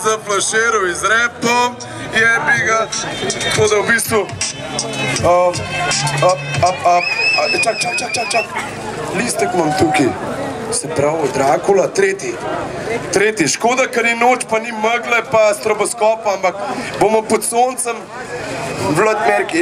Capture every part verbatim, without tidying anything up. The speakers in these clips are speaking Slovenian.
se flaširal iz repom, jebi ga. Tako da v bistvu... Up, up, up. Čak, čak, čak, čak, čak. Listek imam tukaj. Se pravi, Drakula, tretji. Tretji. Škoda, ker ni noč, pa ni megle, pa stroboskopa, ampak bomo pod soncem v Vladmerki.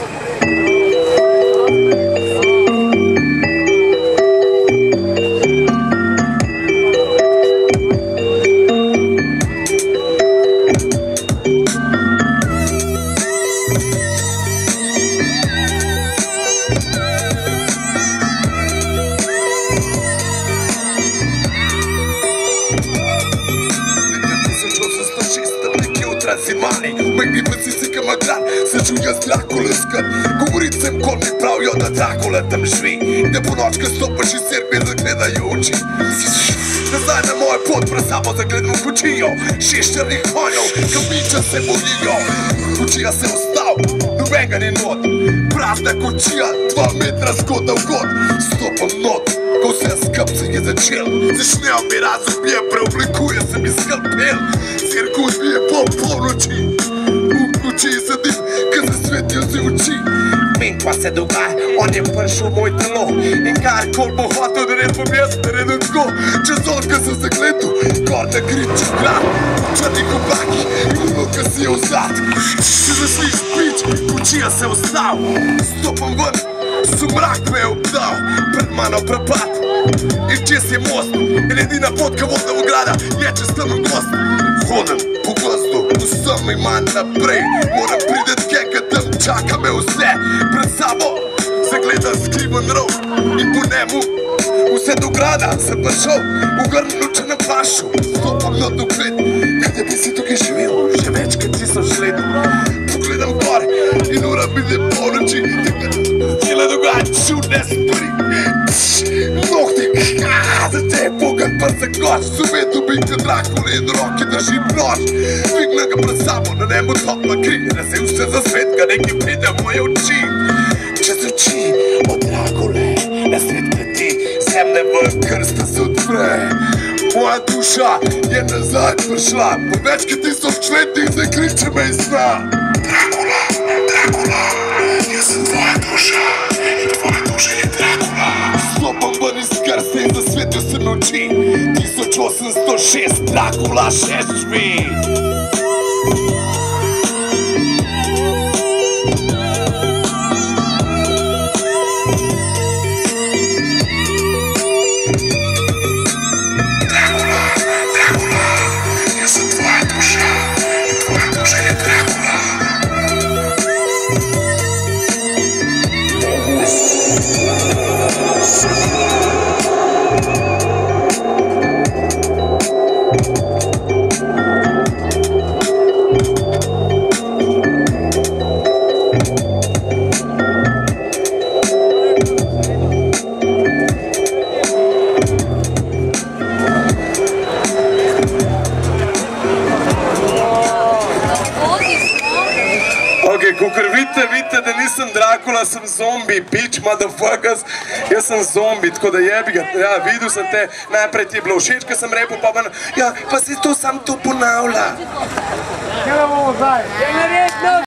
Meni pa si si kama gran, se čuja z Drakula skrb. Govorit sem, ko mi pravijo, da Drakula tam živi. Da po noč, ko stopaš iz cerkve, zagledajo oči. Nazaj na mojo pot, pred sabo zagledam kočijo. Šest črnih konjev, kamiča se bojijo. Kočija se ostal, nobenga ni not. Prazna kočija, dva metra zgoda v god. Stopam not, ko vse skrb se je začel. Začnejo mi razum, je preoblikuje se mi skalpel. Cirkus mi je po polnoči. V noči sedim, ko se svetijo si oči. Meni pa se dogaja, on je prišel v moj telo. In karkoli bo hotel, da ne bom jaz naredil tako. Čez on, ko sem zagledal, gor na grič grad. Črni koblaki in vnuka si je vzad. Če zasliš pič, kočija se ostal. Stopam ven, sumrak me je obdal. Pred mano prepad in čez je most. In edina pot, ka voda v grada, je čez temen gost. Hodem po gozdu, vsem iman naprej. Moram prideti kje, ka tam čaka me vse. Pred sabo zagledam skriven rov in po njemu vse do grada sem prišel. V grnu, če ne pašu, stopam na dogled. Kaj bi si tukaj živel, že več kot tisoč let. Pogledam gor in ura bide polnoči. Cele dogajajo čudne stvari. Nohti, za te je pogled pa za goč. Zume dobim ka Drakula in roki držim nož. Dvignem ga pred sabo, na njemu topla kri. Razsev se za svet, ga nekaj pride v moje oči. Čez oči od Drakule, na sred kleti, zemne v krsta se odpre. Moja duša je nazaj prišla, po več kot tisoč letih zakriče me iz sna. Drakula, Drakula, jaz sem tvoja duša in tvoja duša je Drakula. Stopam ven iz krsta in zasvetijo se mi oči. tisoč osemsto šest, Drakula še živi. Kakor vidite, vidite, da nisem Drakula, sem zombi, bitch, motherfuckers, jaz sem zombi, tako da jebi ga, ja, videl sem te, najprej ti je bilo všeč, ko sem repel, pa pa, ja, pa si to sam to ponavlja. Kaj bomo zdaj?